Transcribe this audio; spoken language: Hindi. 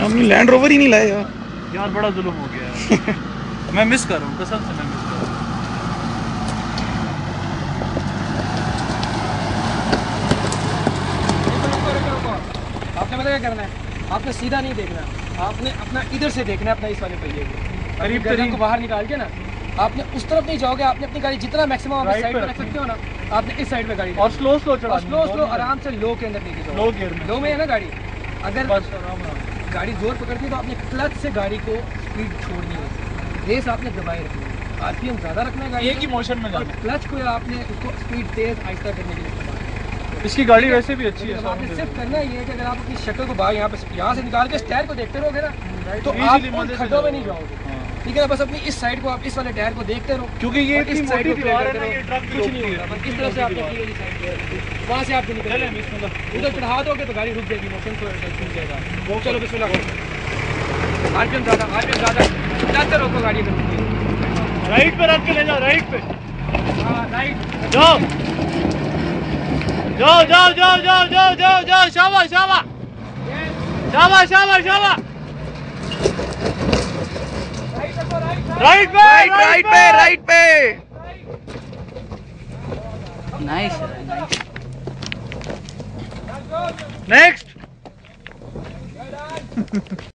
हमने लैंड रोवर ही नहीं लाया यार। यार बड़ा जुल्म हो गया है। मैं मिस कर रहा हूँ, कसम से मैं मिस कर रहा हूँ। आपने पता क्या करना है, आपने सीधा नहीं देखना, आपने अपना इधर से देखना है, अपना इस वाले पहिए को करीब करीब को बाहर निकाल के ना, आपने उस तरफ नहीं जाओगे, आपने अपनी गाड़ी जितना मैक्सिमम आप साइड पे रख सकते हो ना, आपने इस साइड पे गाड़ी और स्लो चढ़ा, स्लो आराम से लो के अंदर लेके जाओ। लो गियर में, लो में है ना गाड़ी, अगर बस गाड़ी जोर पकड़ती है तो आपने क्लच से गाड़ी को स्पीड छोड़नी है, रेस आपने दबाए रखनी है, आरपीएम ज़्यादा रखना है गाड़ी एक ही मोशन में जाना है। क्लच को आपने उसको स्पीड तेज आहिस्ता करने के लिए इस्तेमाल। इसकी गाड़ी वैसे भी अच्छी है। आपने सिर्फ करना ये है कि अगर आप अपनी शक्ल को बाहर यहाँ से निकाल के टायर को देखते रहोगे ना, तो आप उन खड्डों में नहीं जाओगे। ठीक है ना, बस अपनी इस साइड को, आप इस वाले टायर को देखते रहो, क्योंकि ये इस साइड को दीवार है ना, ये ट्रक कुछ नहीं होगा। बस इस तरफ से आपने अपनी वाली साइड पे वहाँ से आप निकल उधर चढ़ा दोगे तो गाड़ी रुक जाएगी, मोशन छूट जाएगा। चलो बिस्मिल्लाह, आरपीएम ज़्यादा जाते रोको गाड़ी को, राइट पे रख के ले जाओ, राइट पे। हाँ राइट, जाओ जाओ जाओ जाओ जाओ जाओ जाओ जाओ, शाबाश शाबाश शाबाश शाबाश शाबाश। राइट पे राइट पे। Nice next.